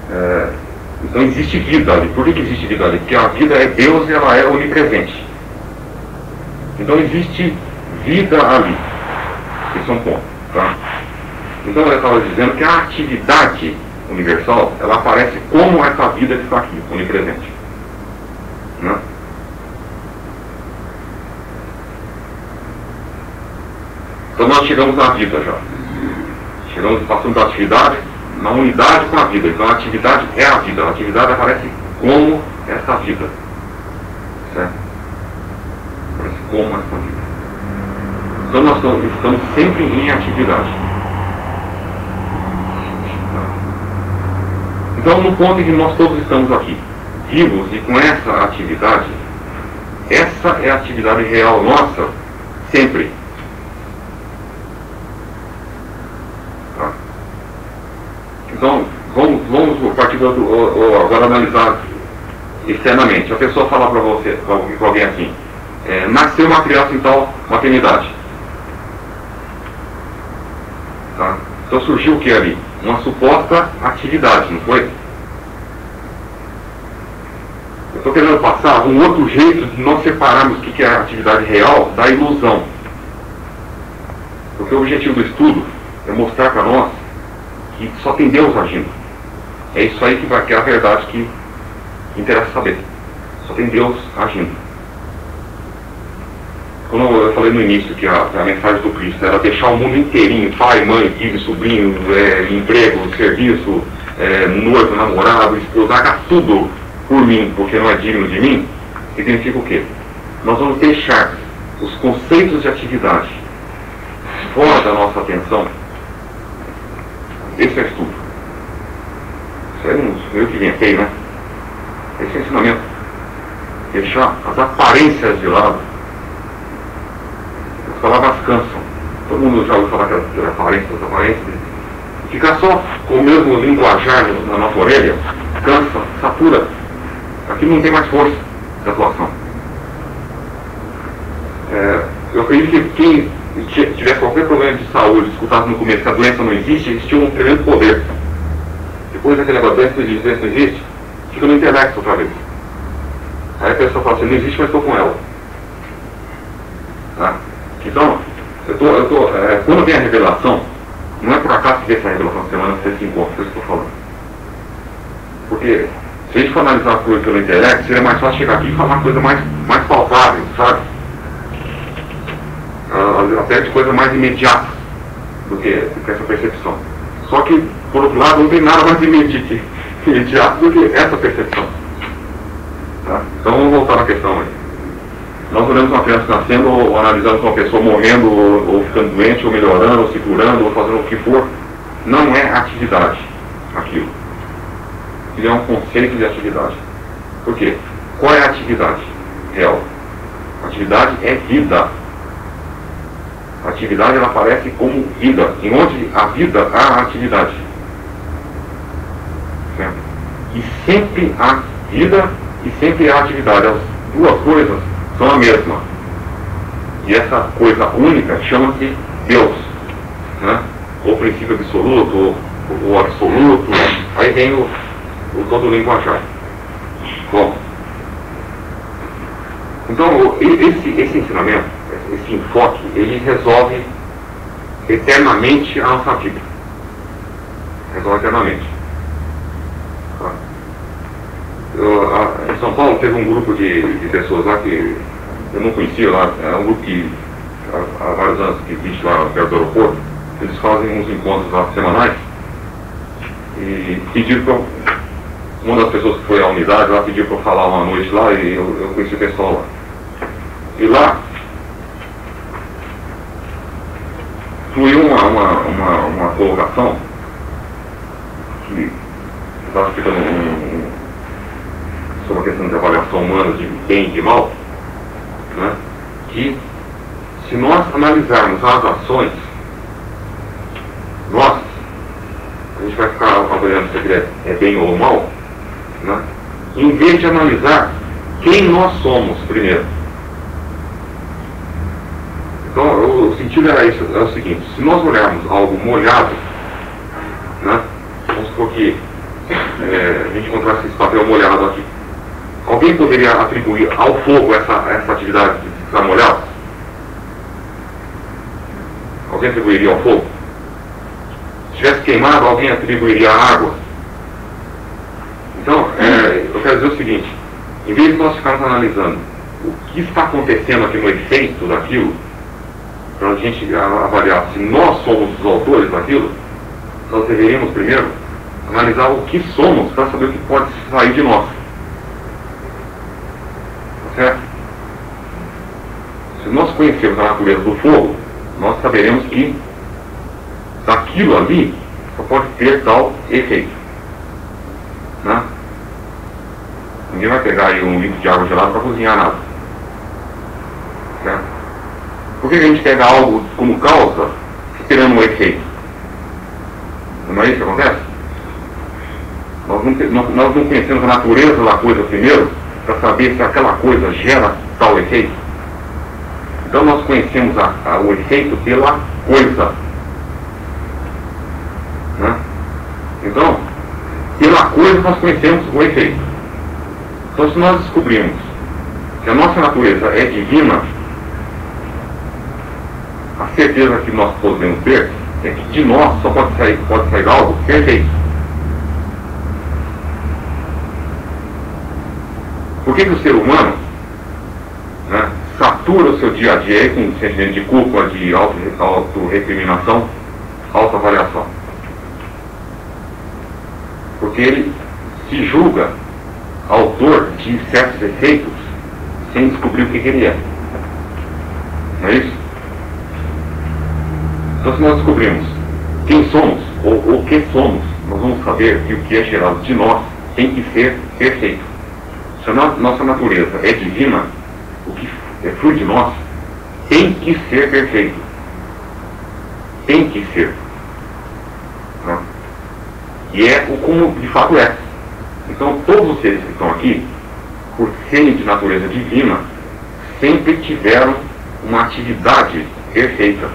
Então existe vida ali. Por que existe vida ali? Porque a vida é Deus e ela é onipresente. Então existe vida ali. Esse é um ponto. Tá? Então eu estava dizendo que a atividade universal, ela aparece como essa vida que está aqui, onipresente. Né? Então nós chegamos na vida já. Passamos da atividade na unidade com a vida. Então a atividade é a vida. A atividade aparece como essa vida. Certo? Aparece como essa vida. Então nós estamos sempre em atividade. Então no ponto em que nós todos estamos aqui, vivos e com essa atividade, essa é a atividade real nossa, sempre. Tá? Então, vamos partir agora analisar externamente. A pessoa fala para você, para alguém assim, nasceu uma criança em tal maternidade. Tá? Então surgiu o que ali? Uma suposta atividade, não foi? Eu estou querendo passar um outro jeito de nós separarmos o que é a atividade real da ilusão. Porque o objetivo do estudo é mostrar para nós que só tem Deus agindo. É isso aí que é a verdade que interessa saber. Só tem Deus agindo. Quando eu falei no início que a mensagem do Cristo era deixar o mundo inteirinho, pai, mãe, filho, sobrinho, emprego, serviço, noivo, namorado, esposa, haga tudo por mim, porque não é digno de mim, significa o quê? Nós vamos deixar os conceitos de atividade fora da nossa atenção. Esse é estudo. Isso aí não eu que inventei, né? Esse é ensinamento. Deixar as aparências de lado. As palavras cansam. Todo mundo já ouviu falar que as aparências. Ficar só com o mesmo linguajar na nossa orelha, cansa, satura. Aquilo não tem mais força de atuação. Eu acredito que quem tivesse qualquer problema de saúde, escutasse no começo que a doença não existe, existia um tremendo poder. Depois daquele negócio, doença não existe, fica no intelecto outra vez. Aí a pessoa fala assim, não existe, mas estou com ela. Tá? Então, quando vem a revelação, não é por acaso que vem essa revelação semana que você se encontra, é isso que eu estou falando. Porque se a gente for analisar a coisa pelo intelecto, seria mais fácil chegar aqui e falar uma coisa mais palpável, sabe? Até de coisa mais imediata do que essa percepção. Só que, por outro lado, não tem nada mais imediato do que essa percepção. Tá? Então vamos voltar na questão aí. Nós olhamos uma criança nascendo, ou analisamos uma pessoa morrendo, ou ficando doente, ou melhorando, ou se curando, ou fazendo o que for. Não é atividade aquilo. Ele é um conceito de atividade. Por quê? Qual é a atividade real? A atividade é vida. A atividade ela aparece como vida. Em onde a vida há a atividade. Certo? E sempre há vida e sempre há atividade. As duas coisas são a mesma. E essa coisa única chama-se Deus. Né? Ou princípio absoluto, ou absoluto. Aí vem o todo o linguajar. Bom, então esse ensinamento, esse enfoque, ele resolve eternamente a nossa vida. Resolve eternamente. Tá? Em São Paulo teve um grupo de pessoas lá que eu não conhecia lá, é um grupo que há vários anos que existe lá perto do aeroporto. Eles fazem uns encontros lá semanais e pediram para uma das pessoas que foi à unidade lá pediu para eu falar uma noite lá e eu conheci o pessoal lá. E lá fluiu uma colocação que eu estava explicando sobre a questão de avaliação humana de bem e de mal, né? Que se nós analisarmos as ações, a gente vai ficar avaliando se ele é bem ou mal, né? Em vez de analisar quem nós somos primeiro. Então o sentido era isso, é o seguinte: se nós olharmos algo molhado, né? Vamos supor que a gente encontrou esse papel molhado aqui. Alguém poderia atribuir ao fogo essa atividade de ficar molhado? Alguém atribuiria ao fogo? Se tivesse queimado, alguém atribuiria à água? Então, eu quero dizer o seguinte: em vez de nós ficarmos analisando o que está acontecendo aqui no efeito daquilo, para a gente avaliar se nós somos os autores daquilo, nós deveríamos primeiro analisar o que somos para saber o que pode sair de nós. Tá certo? Se nós conhecermos a natureza do fogo, nós saberemos que daquilo ali só pode ter tal efeito. Né? Ninguém vai pegar aí um litro de água gelada para cozinhar nada. Certo? Por que a gente pega algo como causa esperando um efeito? Não é isso que acontece? Nós não conhecemos a natureza da coisa primeiro para saber se aquela coisa gera tal efeito. Então nós conhecemos o efeito pela coisa. Né? Então, pela coisa nós conhecemos o efeito. Então, se nós descobrirmos que a nossa natureza é divina, a certeza que nós podemos ter é que de nós só pode sair algo perfeito. Por que o ser humano, né, satura o seu dia a dia com um sentimento de culpa, de auto-recriminação, autoavaliação? Porque ele se julga autor de certos efeitos sem descobrir o que ele é. Não é isso? Então, se nós descobrirmos quem somos ou o que somos, nós vamos saber que o que é gerado de nós tem que ser perfeito. Se a nossa natureza é divina, o que flui de nós tem que ser perfeito. Tem que ser. Não? E é o como de fato é. Então, todos os seres que estão aqui, por serem de natureza divina, sempre tiveram uma atividade perfeita.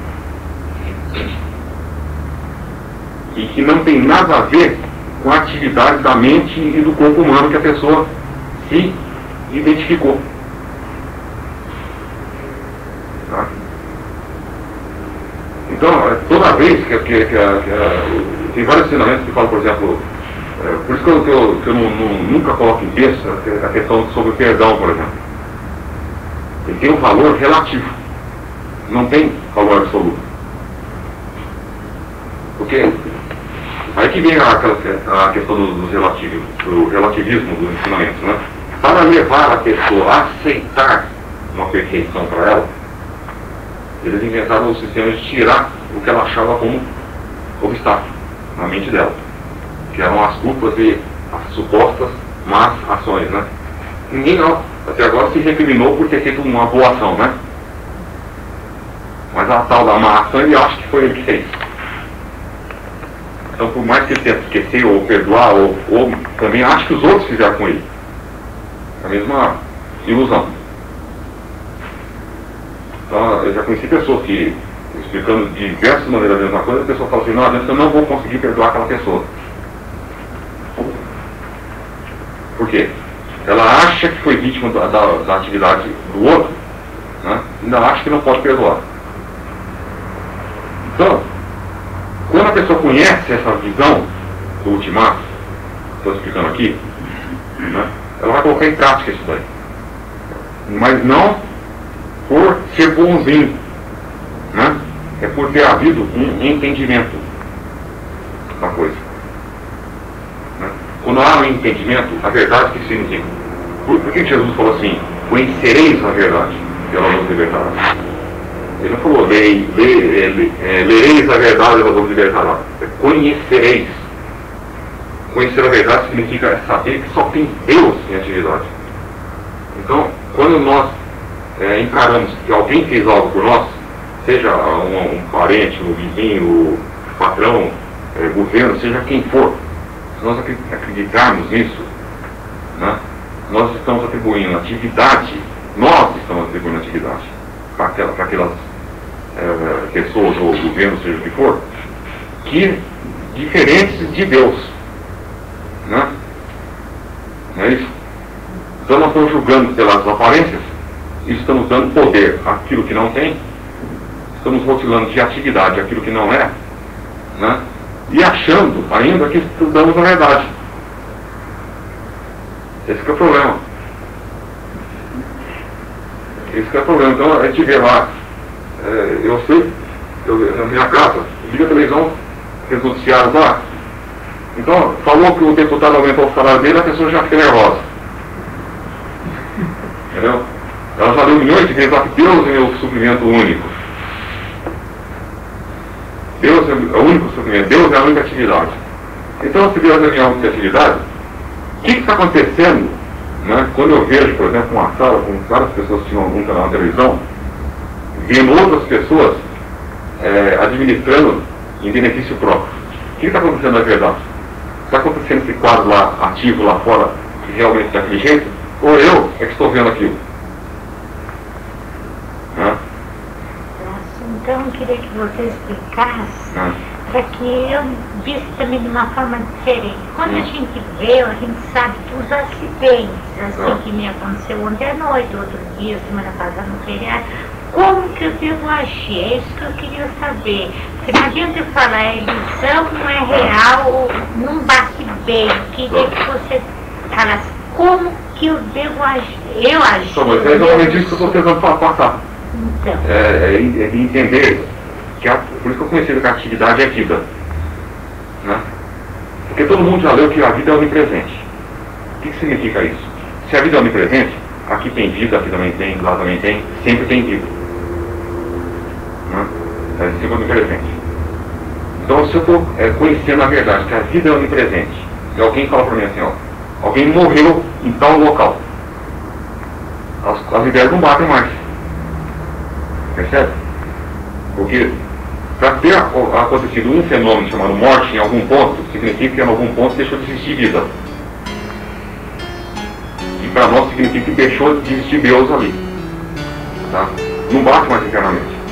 E que não tem nada a ver com a atividade da mente e do corpo humano que a pessoa se identificou. Tá? Então, toda vez que tem vários ensinamentos que falam, por exemplo, por isso que eu nunca coloco em texto a questão sobre o perdão, por exemplo. Ele tem um valor relativo, não tem valor absoluto. Porque aí que vem a questão do relativismo dos ensinamentos, né? Para levar a pessoa a aceitar uma perfeição para ela, eles inventaram o sistema de tirar o que ela achava como obstáculo na mente dela, que eram as culpas e as supostas más ações, né? Ninguém até agora se recriminou por ter feito uma boa ação, né? Mas a tal da má ação, ele acha que foi ele que fez. Então, por mais que ele tente esquecer ou perdoar, ou também acha que os outros fizeram com ele. A mesma ilusão. Então, eu já conheci pessoas que, explicando de diversas maneiras a mesma coisa, a pessoa fala assim: não, eu não vou conseguir perdoar aquela pessoa. Por quê? Ela acha que foi vítima da atividade do outro, né? Ainda acha que não pode perdoar. Então, quando a pessoa conhece essa visão do ultimato, estou explicando aqui, né, ela vai colocar em prática isso daí. Mas não por ser bonzinho, né? É por ter havido um entendimento da coisa. Né? Quando há um entendimento, a verdade que significa. Por que Jesus falou assim: conhecereis a verdade, e ela nos libertará? Ele não falou, lereis a verdade e ela vos libertará. Conhecereis. Conhecer a verdade significa saber que só tem Deus em atividade. Então, quando nós encaramos que alguém fez algo por nós, seja um parente, um vizinho, um patrão, governo, seja quem for, se nós acreditarmos nisso, né, nós estamos atribuindo atividade, para aquelas pessoas ou governos, seja o que for, que diferentes de Deus. Então nós estamos julgando pelas aparências e estamos dando poder àquilo que não tem, estamos rotulando de atividade aquilo que não é, né? E achando ainda que estudamos a verdade. Esse que é o problema. Esse que é o problema. Então a gente vê lá, eu sei, na minha casa, liga a televisão, aqueles noticiários lá. Então, falou que o deputado aumentou o salário dele, a pessoa já fica nervosa. Entendeu? Ela já deu milhões de vezes lá que Deus é meu suprimento único. Deus é o único suprimento, Deus é a única atividade. Então, se Deus é a única atividade, o que está acontecendo, né, quando eu vejo, por exemplo, uma sala com várias pessoas que tinham algum canal na televisão, vendo outras pessoas administrando em benefício próprio? O que está acontecendo na verdade? Está acontecendo esse quadro lá, ativo lá fora, que realmente é daquele jeito? Ou eu é que estou vendo aquilo? Né? Então eu queria que você explicasse para que eu visse também de uma forma diferente. Quando a gente vê, a gente sabe que os acidentes, assim que me aconteceu ontem à noite, outro dia, semana passada no feriado, como que eu devo agir? É isso que eu queria saber. Porque não adianta eu falar, a ilusão não é real, não bate bem. Eu queria que você falasse como que eu devo agir. Eu agir. Então, mas é exatamente isso que eu estou tentando passar. Então. É entender que por isso que eu conheci que a atividade é vida. Né? Porque todo mundo já leu que a vida é onipresente. O que significa isso? Se a vida é onipresente, aqui tem vida, aqui também tem, lá também tem, sempre tem vida. Né? É sempre onipresente. Então, se eu estou conhecendo a verdade, que a vida é onipresente, e alguém fala para mim assim, ó, alguém morreu em tal local, as ideias não batem mais. Percebe? Porque para ter acontecido um fenômeno chamado morte em algum ponto, significa que em algum ponto deixou de existir vida. E para nós significa que deixou de existir Deus ali. Tá? Não bate mais internamente.